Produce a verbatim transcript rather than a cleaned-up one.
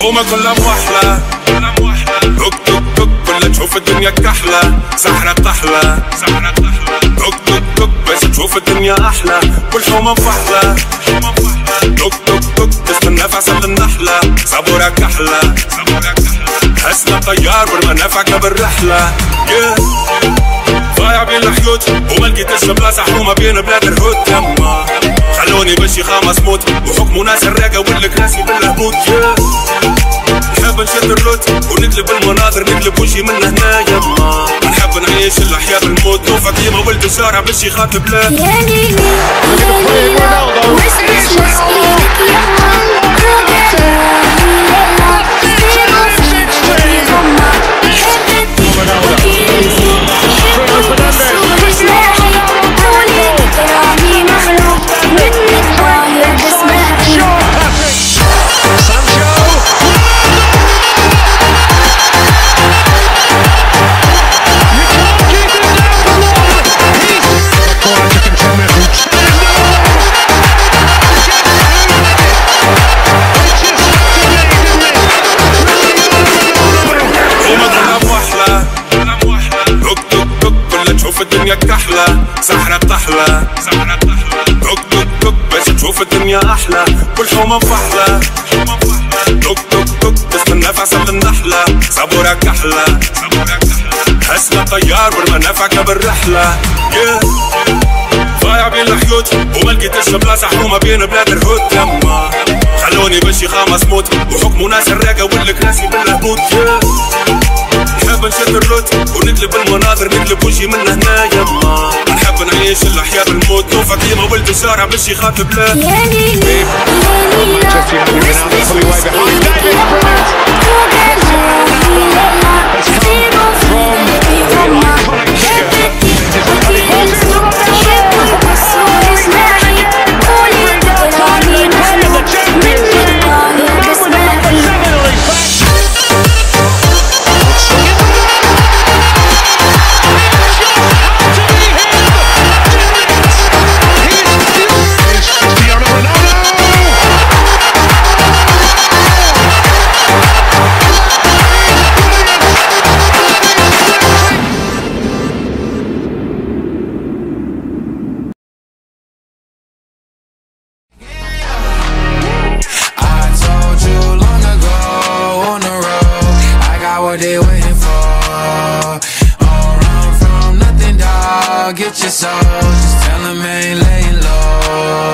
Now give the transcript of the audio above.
وما كلها موحلة. توك توك توك كلها تشوف الدنيا كحلة، سحرة طحلة توك توك توك باش تشوف الدنيا أحلى، والحومة مفحلة. توك توك توك تستنى في عسل النحلة، صبورة كحلة هسنا طيار والمنافعك بالرحلة. ضايع بين الحيوت وما لقيتش بلاصة حومة بين بلاد الهود. يما خلوني باش يخامس موت وحكموا ناس الراقة والكراسي بالهبوط. نحب نشد الروت ونقلب المناظر، نقلب وجهي من هنا. يما نحب نعيش الأحياء بالموت، نوفى كيما ولد الشارع باش يخاطب لا. يا ليلي يا ليلى واسمش مسكينك يما الدنيا كحلة، سحرة طحلة توك توك توك باش تشوف الدنيا أحلى، والحومة مفحلة. توك توك توك تستنى في عسل النحلة، صبورة كحلة هسنا طيار والمنافعك بالرحلة. ضايع بين الحيوت وما لقيتش بلاصة حومة بين بلاد الهود. يما خلوني باش يخامس موت وحكموا ناس الراقة والكراسي بالهبوط. نحب نشد الروت ونقلب المناظر، نقلب وجهي من هنا. يما نحب نعيش الأحياء بالموت، نوفى كيما ولد الشارع باش يخاطب لا. يا ليلي يا ليلى واسمش they waiting for. Don't run from nothing, dog. Get your soul. Just tell them ain't laying low.